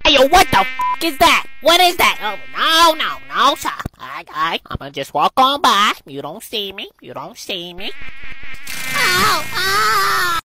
Hey, yo, what the f is that? What is that? Oh, no, sir. I'm gonna just walk on by. You don't see me. Ow, ow.